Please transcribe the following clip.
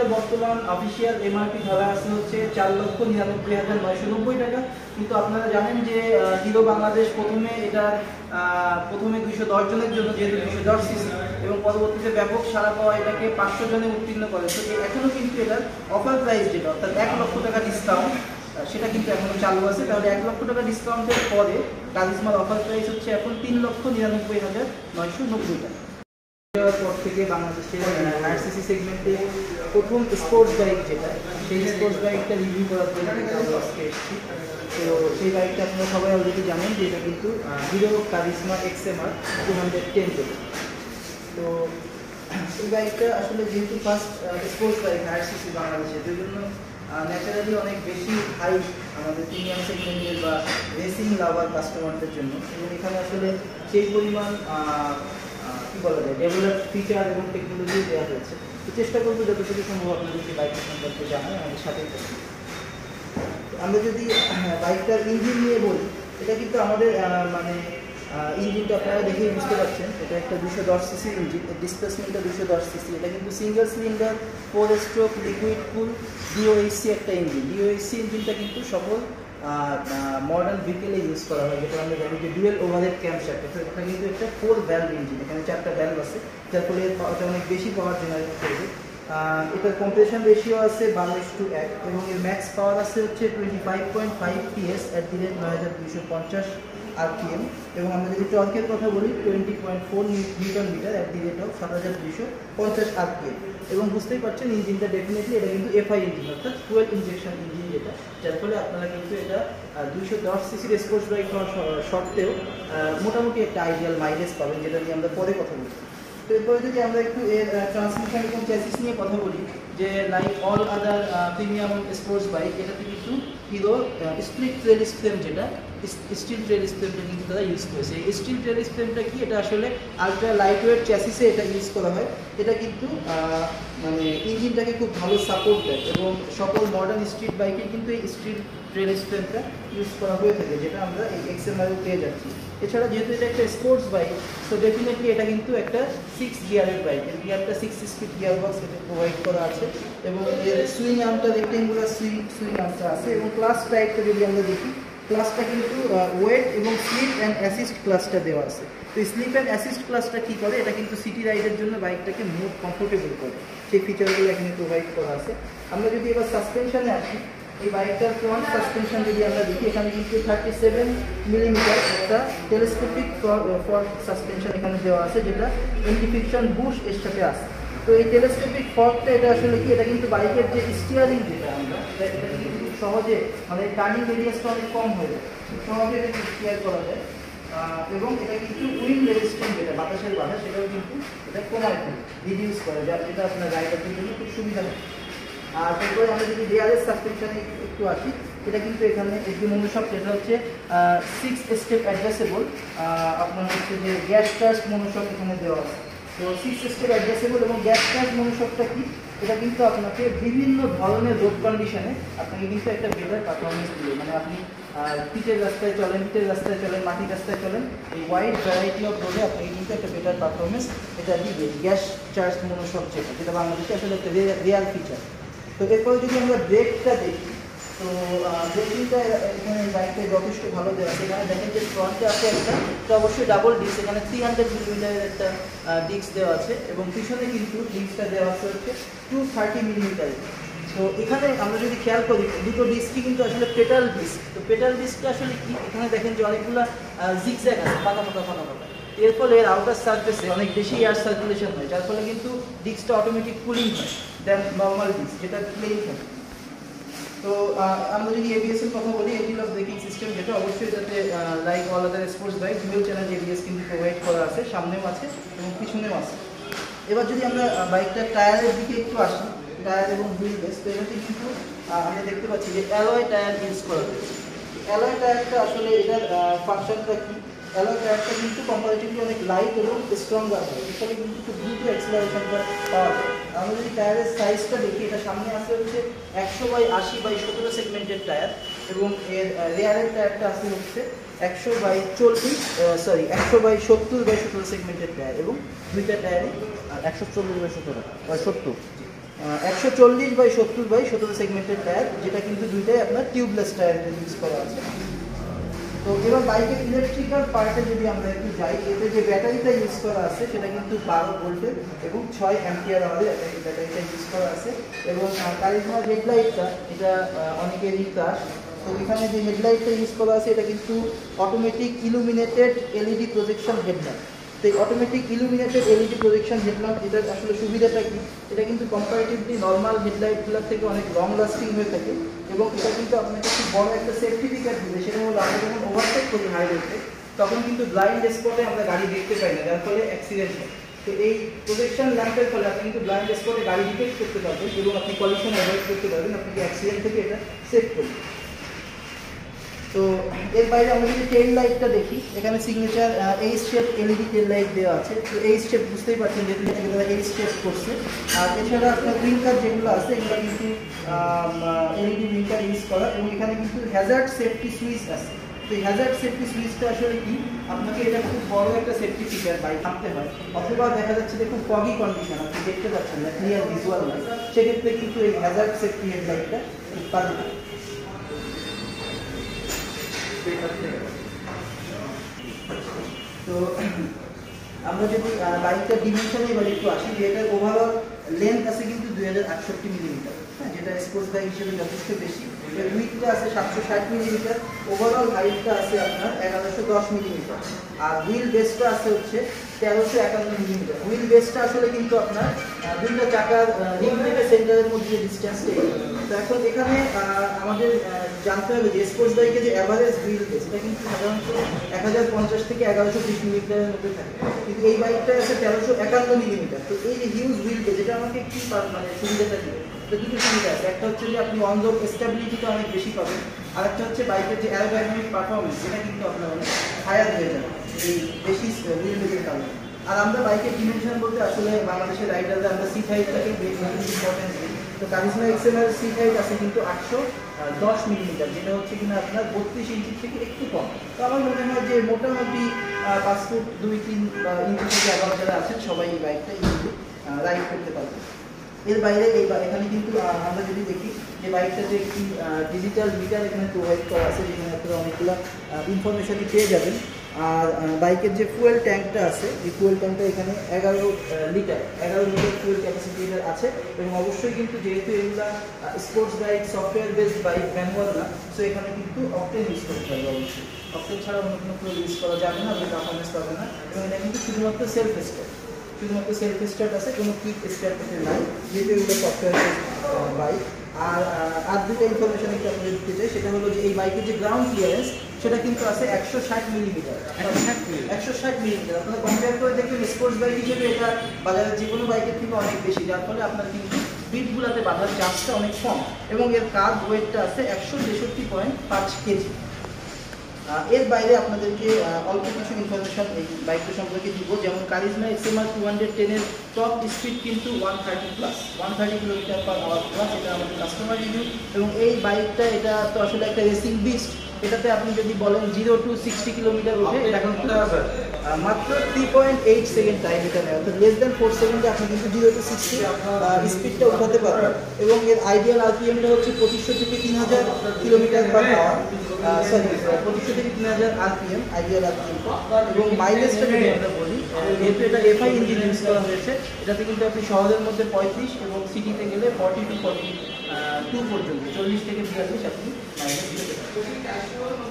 বর্তমান official MRP ধরা আছে হচ্ছে 4,99,990 টাকা। কিন্তু আপনারা জানেন যে হিরো বাংলাদেশ প্রথমে 210 জনের জন্য, যেহেতু 210 সিসি এবং পরবর্তীতে ব্যাপক সাড়া পাওয়া এটাকে 500 জনে উত্তীর্ণ করে। তো এখনও কিন্তু এটার অফার প্রাইস যেটা অর্থাৎ 1 লক্ষ টাকা ডিসকাউন্ট, সেটা কিন্তু এখনো চালু আছে। তাহলে 1 লক্ষ টাকা ডিসকাউন্টের পরে কারিজমার অফার প্রাইস হচ্ছে এখন 3,99,990 টাকা। পর থেকে বাংলাদেশের হায়ার সিসি সেগমেন্টে প্রথম স্পোর্টস বাইক যেটা, সেই স্পোর্টস বাইকটা রিভিউ করার জন্য আমরা আজকে এসেছি। তো সেই বাইকটা আপনারা সবাই অলরেডি জানেন যে এটা কিন্তু হিরো কারিজমা XMR 210। তো এই বাইকটা আসলে যেহেতু first sports bike higher CC বাংলাদেশে, সেই জন্য ন্যাচারালি অনেক বেশি হাই আমাদের প্রিমিয়াম সেগমেন্টের বা রেসিং লাভার কাস্টমারদের জন্য। এবং এখানে আসলে সেই পরিমাণ কী বলা যায় ডেভেলপ ফিচার এবং টেকনোলজি দেওয়া হয়েছে। তো চেষ্টা করবো যতটুকু সম্ভব আপনাদেরকে বাইকটা সম্পর্কে জানাই, আমাদের সাথেই থাকি। আমরা যদি বাইকটার ইঞ্জিন নিয়ে বলি, এটা কিন্তু আমাদের ইঞ্জিনটা আপনারা দেখেই বুঝতে পারছেন, এটা একটা 210 সিসি ইঞ্জিন, ডিসপ্লেসমেন্টটা 210 সিসি। এটা কিন্তু single cylinder 4 stroke liquid cool DOHC একটা ইঞ্জিন। DOHC ইঞ্জিনটা কিন্তু সকল মডার্ন ভেহিকেলে ইউজ করা হয়, যেটা আমরা জানি যে ডুয়েল ওভারহেড ক্যাম্পশ্যাফট। এটা কিন্তু একটা 4 ভ্যালভ ইঞ্জিন, এখানে 4টা ভ্যালভ আছে, যার ফলে এটা অনেক বেশি পাওয়ার জেনারেট করবে। এটার কম্প্রেশন রেশিও আছে 12:1 এবং এর ম্যাক্স পাওয়ার আছে হচ্ছে 25.5 PS at the rate 9250 RPM। এবং আমরা যদি টর্কের কথা বলি 20.4 newton metre at the rate of 7250 RPM। এবং বুঝতেই পারছেন ইঞ্জিনটা ডেফিনেটলি এটা কিন্তু FI ইঞ্জিন, অর্থাৎ ফুয়েল ইনজেকশন ইঞ্জিন যেটা, যার ফলে আপনারা কিন্তু এটা 210 সিসির স্পোর্টস বাইক হওয়ার সত্ত্বেও মোটামুটি একটা আইডিয়াল মাইলেজ পাবেন, যেটা নিয়ে আমরা পরে কথা বলব। তো এরপরে যদি আমরা একটু এর ট্রান্সমিশন এবং চ্যাসিস নিয়ে কথা বলি, যে like all other premium sports bike, এটাতে কিন্তু হিরো স্প্লিট ট্রেলিস ফ্রেম, যেটা স্টিল ট্রেলিস ফ্রেমটা কিন্তু তারা ইউজ করেছে। এই স্টিল ট্রেলিস ফ্রেমটা কি, এটা আসলে আলট্রা লাইট ওয়েট চ্যাসিসে এটা ইউজ করা হয়। এটা কিন্তু ইঞ্জিনটাকে খুব ভালো সাপোর্ট দেয় এবং সকল মডার্ন স্ট্রিট বাইকে কিন্তু এই স্টিল ট্রেলিস ফ্রেমটা ইউজ করা হয়ে থাকে, যেটা আমরা এই XMR পেয়ে যাচ্ছি। এছাড়া যেহেতু এটা একটা স্পোর্টস বাইক, তো ডেফিনেটলি এটা কিন্তু একটা 6 গিয়ারের বাইক। এর গিয়ারটা 6 স্পিড গিয়ার বক্স এটা প্রোভাইড করা আছে এবং এর সুইং আর্মটা রেক্টেঙ্গুলার সুইং আর্মটা আছে। এবং ক্লাস টাইপটা যদি আমরা দেখি, ক্লাসটা কিন্তু ওয়েট এবং স্লিপ অ্যান্ড অ্যাসিস্ট ক্লাসটা দেওয়া আছে। তো স্লিপ অ্যান্ড অ্যাসিস্ট ক্লাসটা কী করে, এটা কিন্তু সিটি রাইডের জন্য বাইকটাকে মোর কমফোর্টেবল করে, সেই ফিচারগুলো এখানে প্রোভাইড করা আছে। আমরা যদি এবার সাসপেনশনে আসি, এই বাইকটার ফ্রন্ট সাসপেনশন যদি আমরা দেখি, এখানে কিন্তু 37 মিলিমিটার একটা টেলিস্কোপিক ফর্ক সাসপেনশন এখানে দেওয়া আছে, যেটা এন্টি ফ্রিকশন বুশ এর সাথে আছে। তো এই টেলিস্কোপিক ফর্কটা এটা আসলে কি, এটা কিন্তু বাইকের যে স্টিয়ারিং যেটা আমরা এটা কিন্তু খুব সহজে টার্নিং রেডিয়াসটা অনেক কম হয়ে যায়, সহজে এটা স্টিয়ার করা যায়। এবং এটা কিন্তু উইন্ড রেজিস্ট্যান্ট যেটা বাতাসের বাধা, সেটাও কিন্তু এটা কমায় রিডিউস করে, যেটা আপনার রাইডারদের জন্য খুব সুবিধা হয়। আর তারপরে আমরা যদি ডিআরএস সাসপেনশনে একটু আসি, এটা কিন্তু এখানে একটি মনোশক, এটা হচ্ছে 6 স্টেপ অ্যাডজাস্টেবল। আপনার হচ্ছে যে গ্যাস চার্জ মনোশক এখানে দেওয়া আছে। তো 6 স্টেপ অ্যাডজাস্টেবল এবং গ্যাস চার্জ মনোশকটা কি, এটা কিন্তু আপনাকে বিভিন্ন ধরনের রোড কন্ডিশনে আপনাকে কিন্তু একটা বেটার পারফরমেন্স দিবে। আপনি পিচের রাস্তায় চলেন, মাটির রাস্তায় চলেন, এই ওয়াইড ভ্যারাইটি অফ রোডে আপনাকে কিন্তু একটা বেটার পারফরমেন্স এটা দিবে গ্যাস চার্জ মনোশক, যেটা বাংলাদেশে আসলে একটা রিয়াল ফিচার। তো এরপরে যদি আমরা ব্রেকটা দেখি, তো ব্রেকিংটা এখানে বাইকটা যথেষ্ট ভালো দেওয়া আছে। এখানে দেখেন যে ফ্রন্টে আছে একটা, তো অবশ্যই ডাবল ডিস্ক, এখানে 300 মিলিমিটারের একটা ডিস্ক দেওয়া আছে এবং পিছনে কিন্তু ডিস্কটা দেওয়া আছে হচ্ছে 230 মিলিমিটারের। তো এখানে আমরা যদি খেয়াল করি, দুটো ডিস্কই কিন্তু আসলে পেটাল ডিস্ক। তো পেটাল ডিস্কটা আসলে কি, এখানে দেখেন যে অনেকগুলো জিগজ্যাগ আছে, ফাঁকা। এর ফলে এর আউটার সার্ফেসে অনেক বেশি এয়ার সার্কুলেশন হয়, যার ফলে কিন্তু ডিস্কটা অটোমেটিক কুলিং হয় দেন নর্মাল ডিস্ক যেটা প্লেন থাকে। তো আমরা যদি ABS এর কথা বলি, এন্টি লক ব্রেকিং সিস্টেম, যেটা অবশ্যই যাতে like all other sports bike dual channel ABS কিন্তু প্রোভাইড করা আছে, সামনেও আছে এবং পিছনেও আছে। এবার যদি আমরা বাইকটার টায়ারের দিকে একটু আসি, টায়ার এবং হুইল বেস, তো এটাতে কিন্তু আমরা দেখতে পাচ্ছি যে অ্যালয় টায়ার ইউজ করা হয়েছে। অ্যালয় টায়ারটা আসলে এটার ফাংশনটা কি, অ্যালয় টায়ারটা কিন্তু কম্পারেটিভলি অনেক লাইট এবং স্ট্রঙ্গার হয়, এর ফলে কিন্তু খুব দ্রুত অ্যাক্সিলারেশনটা পাওয়া যায়। আমরা যদি টায়ারের সাইজটা দেখি, এটা সামনে আসে হচ্ছে 100/80/17 সেগমেন্টের টায়ার এবং এর রেয়ারের টায়ারটা আসে হচ্ছে 100/70/17 সেগমেন্টের টায়ার এবং দুইটা টায়ারই 140/70। 140/70/17 সেগমেন্টের টায়ার, যেটা কিন্তু দুইটাই আপনার টিউবলেস টায়ার ইউজ করা আছে। তো এবার বাইকের ইলেকট্রিক্যাল পার্টে যদি আমরা একটু যাই, এতে যে ব্যাটারিটা ইউজ করা আছে সেটা কিন্তু 12 ভোল্টের এবং 6 অ্যাম্পিয়ার আওয়ারের ব্যাটারিটা ইউজ করা আছে। এবং কারিজমার হেডলাইটটা, এটা অনেকেরই ক্রাশ। তো এখানে যে হেডলাইটটা ইউজ করা আছে এটা কিন্তু automatic illuminated LED projection headlight. তো এই automatic illuminated LED projection headlight, এটার আসলে সুবিধাটা কি, এটা কিন্তু কম্পারেটিভলি নর্মাল হেডলাইটগুলোর থেকে অনেক লং লাস্টিং হয়ে থাকে এবং এটা কিন্তু আপনাকে খুব বড় একটা সেফটিফিকেট দিবে। সেটা হলো আমরা যখন ওভারটেক করি হাইওয়েতে, তখন কিন্তু ব্লাইন্ড স্পটে আমরা গাড়ি দেখতে পাই না, যার ফলে অ্যাক্সিডেন্ট হয়। তো এই প্রজেকশন ল্যাম্পের ফলে আপনি কিন্তু ব্লাইন্ড স্পটে গাড়ি ডিটেক্ট করতে পারবেন এবং আপনি কলিশন অ্যাভয়েড করতে পারবেন, আপনাকে অ্যাক্সিডেন্ট থেকে এটা সেভ করবে। তো এর বাইরে আমরা যদি টেল লাইটটা দেখি, এখানে signature H shape LED tail light দেওয়া আছে। তো এইচ শেপ বুঝতেই পারছেন যেহেতু তারা এইচ শেপ করছে। আর এছাড়া আপনার উইঙ্কার যেগুলো আছে এগুলো কিন্তু এলইডি উইঙ্কার ইউজ করা, এবং এখানে কিন্তু হ্যাজার্ড সেফটি সুইচ আছে। তো এই হ্যাজার্ড সেফটি সুইচটা আসলে কি, আপনাকে এটা খুব বড় একটা সেফটি ফিচার বাইক থাকতে হয়, অথবা দেখা যাচ্ছে যে খুব ফগি কন্ডিশন, আপনি দেখতে পাচ্ছেন না, ক্লিয়ার ভিজুয়াল নয়, সেক্ষেত্রে কিন্তু এই হ্যাজার্ড সেফটি হেডলাইটটা উৎপাদন হয়। তো আমরা যদি বাইকটার ডিমেনশনে এবার একটু আসি, যে এটার ওভারঅল লেন্থ আছে কিন্তু 2068 মিলিমিটার, হ্যাঁ, যেটা স্পোর্টস বাইক হিসেবে যথেষ্ট বেশি। উইথটা আছে 760 মিলিমিটার, ওভারঅল হাইটটা আছে আপনার 1110 মিলিমিটার, আর হুইল বেসটা আছে হচ্ছে 1351 মিলিমিটার। হুইল বেসটা আসলে কিন্তু আপনার দুইটা চাকার রিম থেকে সেন্টারের মধ্যে ডিস্টেন্সটা। তো এখন এখানে আমাদের জানতে হবে যে স্পোর্টস বাইকের যে অ্যাভারেজ হুইল বেস, এটা কিন্তু সাধারণত 1050 থেকে 1120 মিলিমিটারের মধ্যে থাকে, কিন্তু এই বাইকটা আছে 1351 মিলিমিটার। তো এই যে হিউজ হুইল বেস, এটা আমাকে কি মানে সুবিধাটা দিবে, তো দুটো সুবিধা আছে। একটা হচ্ছে যে আপনি অন রোড স্টেবিলিটিটা অনেক বেশি পাবেন, আর একটা হচ্ছে বাইকের যে অ্যারোডাইনামিক পারফরমেন্স, সেটা কিন্তু আপনার অনেক হায়ার হয়ে যাবে এই বেশি হুইল বেসের কারণে। আর আমরা বাইকের ডিমেনশন বলতে আসলে বাংলাদেশের রাইডাররা আমরা সিট হাইটটাকে ইম্পর্টেন্স দিই। তো কারিজমা এক্সএমআর সিট হাইট আছে কিন্তু 810 মিলিমিটার, যেটা হচ্ছে কিনা আপনার 32 ইঞ্চির থেকে একটু কম। তো আমার মনে হয় যে মোটামুটি 5 ফুট 2-3 ইঞ্চি থেকে 11 যারা আছেন সবাই এই বাইকটা ইজিলি রাইড করতে পারবে। এর বাইরে এখানে কিন্তু আমরা যদি দেখি যে বাইকটাতে একটি ডিজিটাল মিটার এখানে প্রোভাইড করা আছে, যেখানে আপনারা অনেকগুলো ইনফরমেশনই পেয়ে যাবেন। আর বাইকের যে ফুয়েল ট্যাঙ্কটা আছে, এই ফুয়েল ট্যাঙ্কটা এখানে 11 লিটার ফুয়েল ক্যাপাসিটি আছে। এবং অবশ্যই কিন্তু যেহেতু এগুলা sports bike, software based bike, manual না, সো এখানে কিন্তু অকটেন ইউজ করতে হবে। অবশ্যই অকটেন ছাড়া অন্য কোনো ফুয়েল ইউজ করা যাবে না, আপনি পারফরমেন্স পাবেন না। এবং এটা কিন্তু শুধুমাত্র সেলফ স্টার্ট আছে, কোনো কিক স্টার্ট নাই, যেহেতু এগুলো সফটওয়্যার বেসড বাইক। আর দুটো ইনফরমেশন একটু আপনাদের দিতে চাই, সেটা হলো যে এই বাইকের যে গ্রাউন্ড ক্লিয়ারেন্স, সেটা কিন্তু আছে 160 মিলিমিটার। 160 মিলিমিটার আপনারা কম্পেয়ার করে দেখবেন স্পোর্টস বাইক হিসেবে এটা বাজারের যে কোনো বাইকের থেকে অনেক বেশি, যার ফলে আপনার কিন্তু বিটগুলোতে বাঁধার চান্সটা অনেক কম। এবং এর কার্ভ ওয়েটটা আছে 163.5 কেজি। এর বাইরে আপনাদেরকে অল্প কিছু ইনফরমেশন এই বাইকটা সম্পর্কে দিব, যেমন কারিজমা এক্সএমআর 210 এর টপ স্পিড কিন্তু 130 কিলোমিটার পার আওয়ার প্লাস, এটা আমাদের কাস্টমার রিভিউ। এবং এই বাইকটা, এটা তো আসলে একটা রেসিং বিস্ট, এটাতে আপনি যদি বলেন 0 to 60 কিলোমিটার ওঠে, এটা কিন্তু মাত্র 3.8 সেকেন্ড টাইম এটা নেয়, অর্থাৎ লেস দেন 4 সেকেন্ডে আপনি কিন্তু 0 to 60 স্পিডটা উঠাতে পারবেন। এবং এর আইডিয়াল আরপিএমটা হচ্ছে 2500 থেকে 3000 কিলোমিটার পার আওয়ার, 2500 থেকে 3000 আরপিএম আইডিয়াল আরপিএমটা। এবং মাইলেজটা যদি আমরা বলি, যেহেতু এটা এফআই ইঞ্জিন ইউজ করা হয়েছে, এটাতে কিন্তু আপনি শহরের মধ্যে 35 এবং সিটিতে গেলে 40 to 42 পর্যন্ত 40 থেকে 42 আপনি মাইলেজ পেতে পারেন।